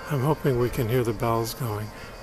I'm hoping we can hear the bells going.